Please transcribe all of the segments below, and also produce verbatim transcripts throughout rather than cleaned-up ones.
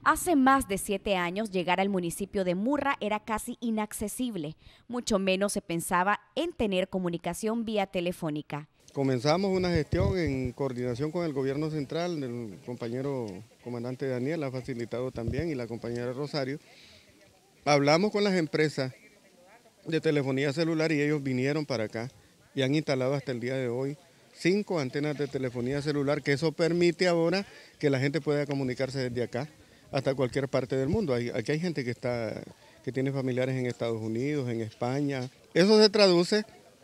Hace más de siete años, llegar al municipio de Murra era casi inaccesible, mucho menos se pensaba en tener comunicación vía telefónica. Comenzamos una gestión en coordinación con el gobierno central, el compañero comandante Daniel ha facilitado también y la compañera Rosario. Hablamos con las empresas de telefonía celular y ellos vinieron para acá y han instalado hasta el día de hoy cinco antenas de telefonía celular, que eso permite ahora que la gente pueda comunicarse desde acá hasta cualquier parte del mundo. Aquí hay gente que, está, que tiene familiares en Estados Unidos, en España. Eso se traduce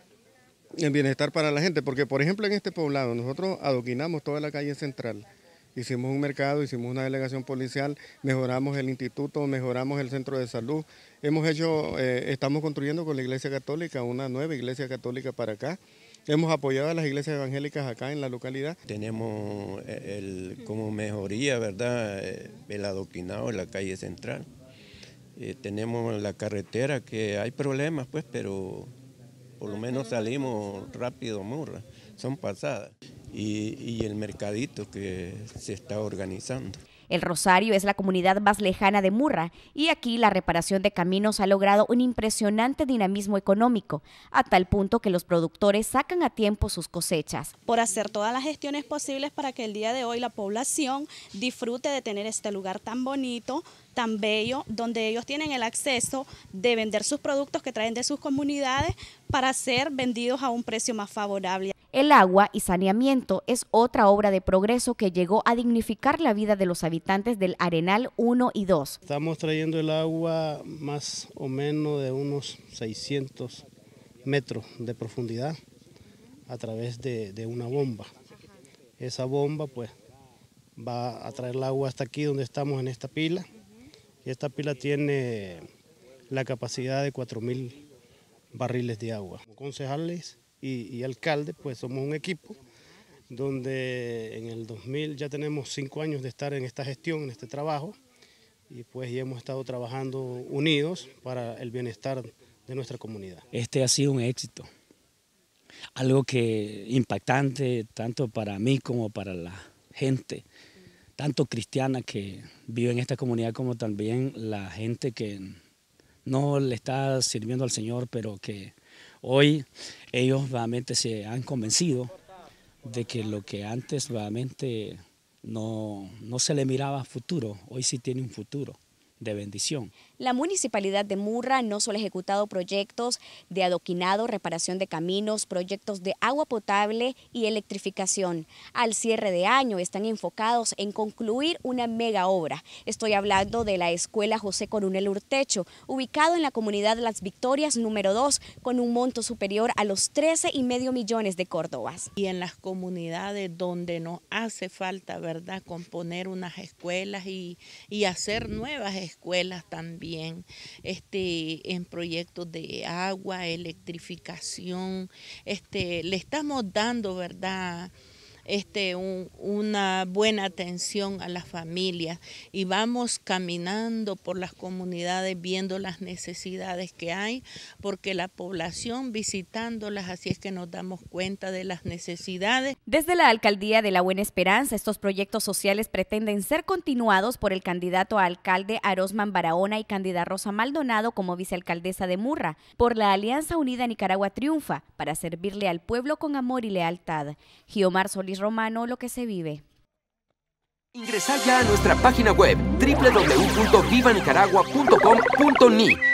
en bienestar para la gente, porque por ejemplo en este poblado nosotros adoquinamos toda la calle central, hicimos un mercado, hicimos una delegación policial, mejoramos el instituto, mejoramos el centro de salud, hemos hecho, eh, estamos construyendo con la Iglesia Católica una nueva iglesia católica para acá. Hemos apoyado a las iglesias evangélicas acá en la localidad. Tenemos el, como mejoría, ¿verdad?, el adoquinado en la calle central. Eh, tenemos la carretera, que hay problemas, pues, pero por lo menos salimos rápido, Murra, son pasadas. Y, y el mercadito que se está organizando. El Rosario es la comunidad más lejana de Murra y aquí la reparación de caminos ha logrado un impresionante dinamismo económico, a tal punto que los productores sacan a tiempo sus cosechas. Por hacer todas las gestiones posibles para que el día de hoy la población disfrute de tener este lugar tan bonito, tan bello, donde ellos tienen el acceso de vender sus productos que traen de sus comunidades para ser vendidos a un precio más favorable. El agua y saneamiento es otra obra de progreso que llegó a dignificar la vida de los habitantes del Arenal uno y dos. Estamos trayendo el agua más o menos de unos seiscientos metros de profundidad a través de, de una bomba. Esa bomba pues va a traer el agua hasta aquí donde estamos en esta pila. Y esta pila tiene la capacidad de cuatro mil barriles de agua. Concejales y, y alcalde, pues somos un equipo donde en el dos mil ya tenemos cinco años de estar en esta gestión, en este trabajo, y pues ya hemos estado trabajando unidos para el bienestar de nuestra comunidad. Este ha sido un éxito, algo que impactante tanto para mí como para la gente, tanto cristiana que vive en esta comunidad como también la gente que no le está sirviendo al Señor, pero que hoy ellos realmente se han convencido de que lo que antes realmente no, no se le miraba futuro, hoy sí tiene un futuro de bendición. La Municipalidad de Murra no solo ha ejecutado proyectos de adoquinado, reparación de caminos, proyectos de agua potable y electrificación. Al cierre de año están enfocados en concluir una mega obra. Estoy hablando de la Escuela José Coronel Urtecho, ubicado en la comunidad Las Victorias número dos, con un monto superior a los trece y medio millones de córdobas. Y en las comunidades donde nos hace falta, ¿verdad?, componer unas escuelas y, y hacer nuevas escuelas también. Este, en proyectos de agua, electrificación, este, le estamos dando, ¿verdad?, este, un, una buena atención a las familias y vamos caminando por las comunidades viendo las necesidades que hay, porque la población visitándolas, así es que nos damos cuenta de las necesidades. Desde la Alcaldía de La Buena Esperanza, estos proyectos sociales pretenden ser continuados por el candidato a alcalde Arosman Barahona y candidata Rosa Maldonado como vicealcaldesa de Murra. Por la Alianza Unida Nicaragua triunfa para servirle al pueblo con amor y lealtad. Giomar Solís Romano, lo que se vive. Ingresar ya a nuestra página web doble u doble u doble u punto viva nicaragua punto com punto ni